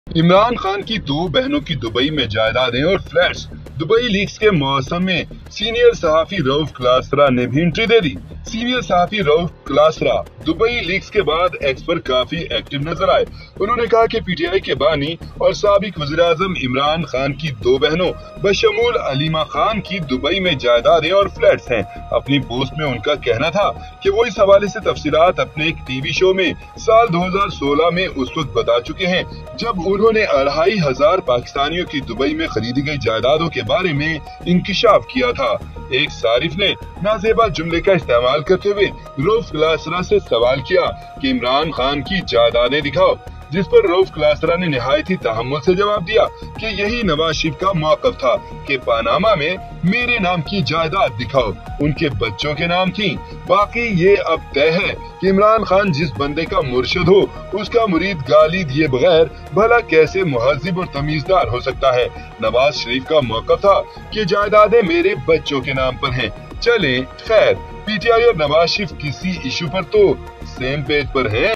इमरान खान की दो बहनों की दुबई में जायदादें और फ्लैट्स। दुबई लीक्स के मौसम में सीनियर सहाफी रऊफ क्लासरा ने भी एंट्री दे दी। सीनियर सहाफी रऊफ क्लासरा दुबई लीक्स के बाद एक्स पर काफी एक्टिव नजर आए। उन्होंने कहा कि पीटीआई के बानी और साबिक वज़ीर-ए-आज़म इमरान खान की दो बहनों बशमूल अलीमा खान की दुबई में जायदादें और फ्लैट्स हैं। अपनी पोस्ट में उनका कहना था कि वो इस हवाले से तफसीलात अपने एक टीवी शो में साल 2016 में उस वक्त बता चुके हैं जब उन्होंने 2500 पाकिस्तानियों की दुबई में खरीदी गई जायदादों के बारे में इंकिशाफ किया था। एक सारिफ ने नाजेबा जुमले का इस्तेमाल करते हुए रऊफ क्लासरा से सवाल किया कि इमरान खान की जायदादें दिखाओ, जिस पर रऊफ क्लासरा ने निहायत ही तहम्मुल से जवाब दिया कि यही नवाज शरीफ का मौक़िफ़ था कि पनामा में मेरे नाम की जायदाद दिखाओ, उनके बच्चों के नाम थी। बाकी ये अब तय है कि इमरान खान जिस बंदे का मुर्शिद हो उसका मुरीद गाली दिए बगैर भला कैसे मुहज़्ज़िब और तमीज़दार हो सकता है। नवाज शरीफ का मौक़िफ़ था कि जायदादें मेरे बच्चों के नाम पर हैं। चलें खैर, पीटीआई और नवाज शरीफ किसी इशू पर तो सेम पेज पर हैं।